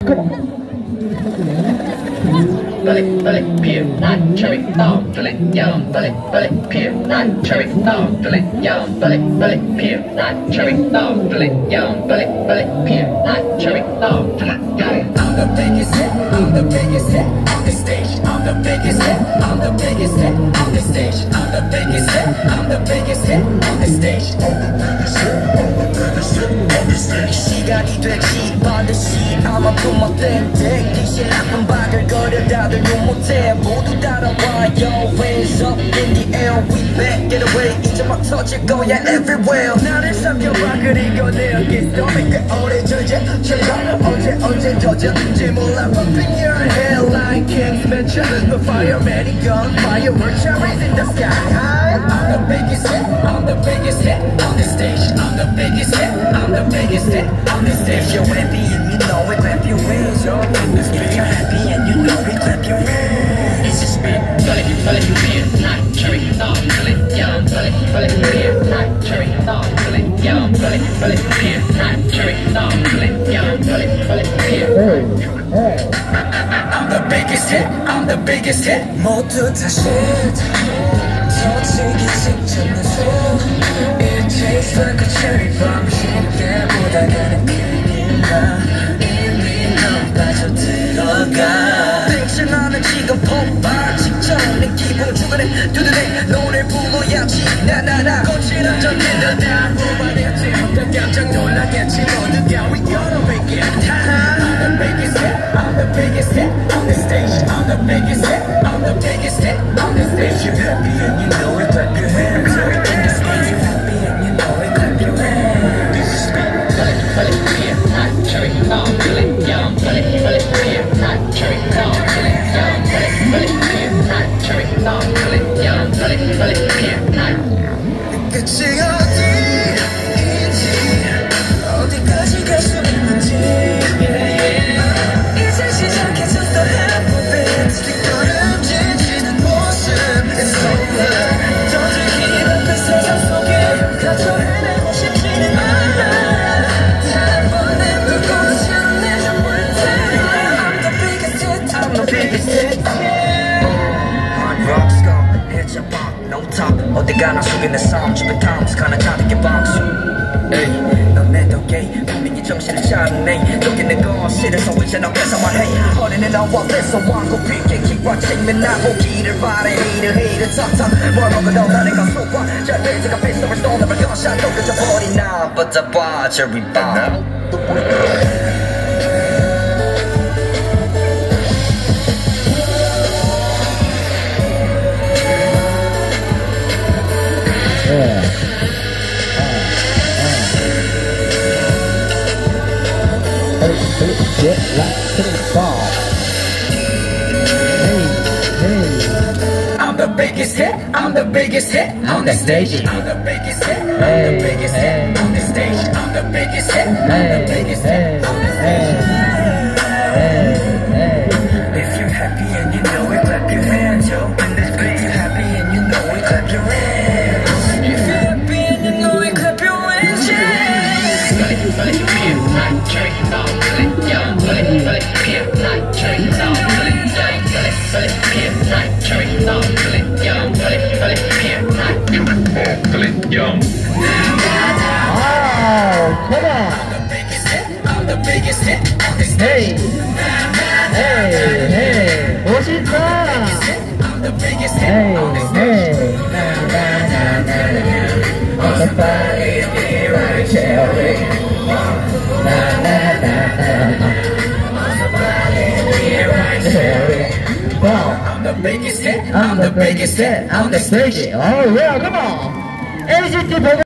Pure night cherry bomb, yum, pure night cherry bomb, yum, pure night cherry bomb, yum, pure night cherry bomb, I'm the biggest hit, I'm the biggest hit on the stage, I'm the biggest hit, I'm the biggest hit on the stage, I'm the biggest hit, I'm the biggest hit on the stage, I'm the biggest hit, I'm the biggest hit on the stage. 시간이 되지 반드시 아마 그만 땡땡 귀신 나쁜 바글거려 다들 욕 못해 모두 따라와요 Hands up in the air we back get away 이제 막 터질 거야 everywhere 나를 삼켜봐 그리고 내 어깨 스토미 꽤 오래 저제처럼 언제 터졌는지 몰라 Pumping your hair like King's Mansion The fireman gun fireworks cherries in the sky I'm the biggest hit, I'm the biggest hit on the stage I'm the biggest hit, I'm the biggest hit on the stage If you're happy and you know it, clap your hands up If you're happy and you know it, clap your hands It's just me, pure night cherry bomb, yum, pure night cherry bomb, yum, pure night cherry bomb, yum, pure I'm the biggest hit, I'm the biggest hit 모두 다 shit 터지기 직전에 손 It tastes like a cherry bomb 쉽게 보다가는 큰일 나 이미 넌 빠져들어가 땡신하는 지금 폭발 직전 내 기분 중간에 두드려 노래 불러야지 나나나 거칠은 전진다 다 뽑아냈지 다 깜짝 놀라겠지 모두가 We gonna make it I'm the biggest hit, I'm the biggest hit on the stage I'm the biggest hit, I'm the biggest hit on the stage If you're happy and you know it, clap your hands If you're happy and you know it, clap your hands This is me pure night cherry bomb, yum, pure night cherry bomb, yum, pure night cherry bomb, yum, pure night 끝이 어디인지 어디까지 갈 수 있는지 이제 시작해줬어 half of it 뒷걸음질 모습 It's over 터질 힘 앞에 세상 속에 갇혀 헤매고 싶지는 않아 어디 가나 속에 싸움 주변 탐스 가나 가득히 박수 넌내 덕에 분명히 정신을 차리네 여기 내 거실에서 이제 너 뺏어 말해 어린애 나와 뺏어 왕고 핑계 기와 책면 나보기를 바래 헤이를 탑탑 뭘 먹어도 나를 가속화 잘 돼지가 페이스를 쏘는 샷 또 그쳐버린 나 But the bar cherry bomb Get like tennis ball. Hey. I'm the biggest hit, I'm the biggest hit on the stage. I'm the biggest hit, I'm the biggest hit on the stage. I'm the biggest hit, I'm the biggest hit on the stage. If you're happy and you know it, clap your hands, yo. In this place, you're happy and you know it, clap your hands. If you're happy and you know it, clap your hands, yeah. Pure night cherry bomb, yum, pure night cherry bomb, yum, pure night cherry bomb, yum, pure night yum. Oh, come on! I'm the biggest hit, I'm the biggest hit on this stage. Hey, 멋있다! I'm the biggest hit on this stage. Somebody be right, cherry. I'm the biggest hit, I'm the biggest hit on the stage. Oh yeah, come on! NCT